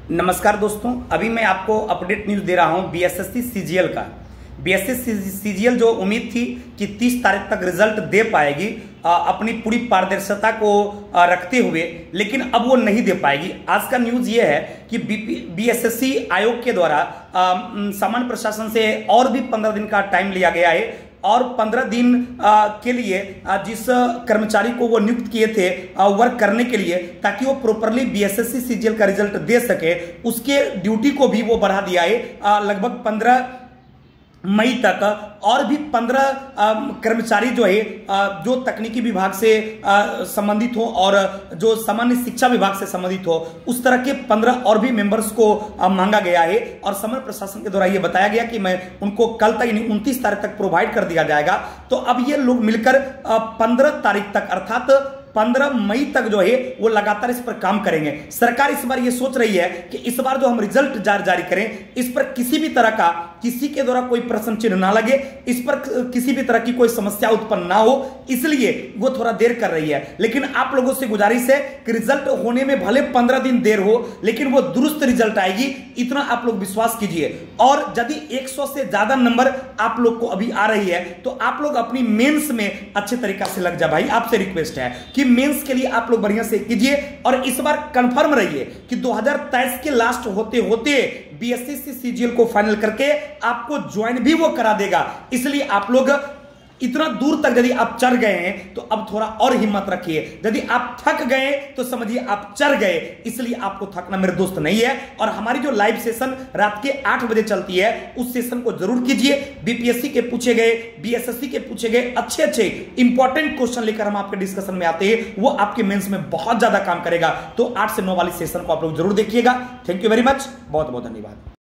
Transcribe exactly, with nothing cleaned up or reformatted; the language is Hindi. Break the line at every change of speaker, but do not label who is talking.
नमस्कार दोस्तों, अभी मैं आपको अपडेट न्यूज़ दे रहा हूं बीएसएससी सीजीएल का। बीएसएससी सीजीएल जो उम्मीद थी कि तीस तारीख तक रिजल्ट दे पाएगी अपनी पूरी पारदर्शिता को रखते हुए, लेकिन अब वो नहीं दे पाएगी। आज का न्यूज़ ये है कि बीएसएससी आयोग के द्वारा सामान्य प्रशासन से और भी पंद्रह दिन का टाइम लिया गया है और पंद्रह दिन के लिए जिस कर्मचारी को वो नियुक्त किए थे वर्क करने के लिए, ताकि वो प्रॉपरली बीएसएससी सीजीएल का रिजल्ट दे सके, उसके ड्यूटी को भी वो बढ़ा दिया है लगभग पंद्रह मई तक। और भी पंद्रह कर्मचारी जो है जो तकनीकी विभाग से संबंधित हो और जो सामान्य शिक्षा विभाग से संबंधित हो, उस तरह के पंद्रह और भी मेंबर्स को मांगा गया है। और सामान्य प्रशासन के द्वारा ये बताया गया कि मैं उनको कल तक यानी उनतीस तारीख तक प्रोवाइड कर दिया जाएगा। तो अब ये लोग मिलकर पंद्रह तारीख तक अर्थात पंद्रह मई तक जो है वो लगातार इस पर काम करेंगे। सरकार इस बार ये सोच रही है कि इस बार जो हम रिजल्ट जार जारी करें, इस पर किसी भी तरह का किसी के द्वारा कोई प्रश्न चिन्ह ना लगे, इस पर किसी भी तरह की कोई समस्या उत्पन्न ना हो, इसलिए वो थोड़ा देर कर रही है। लेकिन आप लोगों से गुजारिश है कि रिजल्ट होने में भले पंद्रह दिन देर हो, लेकिन वो दुरुस्त रिजल्ट आएगी, इतना आप लोग विश्वास कीजिए। और यदि एक सौ से ज्यादा नंबर आप लोग को अभी आ रही है तो आप लोग अपनी मेंस में अच्छे तरीका से लग जा। भाई आपसे रिक्वेस्ट है कि मेंस के लिए आप लोग बढ़िया से कीजिए और इस बार कंफर्म रहिए कि दो हज़ार तेईस के लास्ट होते होते बीएसएससी सीजीएल को फाइनल करके आपको ज्वाइन भी वो करा देगा। इसलिए आप लोग इतना दूर तक यदि आप चढ़ गए हैं तो अब थोड़ा और हिम्मत रखिए। यदि आप थक गए तो समझिए आप चढ़ गए, इसलिए आपको थकना मेरे दोस्त नहीं है। और हमारी जो लाइव सेशन रात के आठ बजे चलती है, उस सेशन को जरूर कीजिए। बीपीएससी के पूछे गए, बीएसएससी के पूछे गए अच्छे अच्छे इंपॉर्टेंट क्वेश्चन लेकर हम आपके डिस्कशन में आते हैं, वो आपके मेंस में बहुत ज्यादा काम करेगा। तो आठ से नौ वाली सेशन को आप लोग जरूर देखिएगा। थैंक यू वेरी मच, बहुत बहुत धन्यवाद।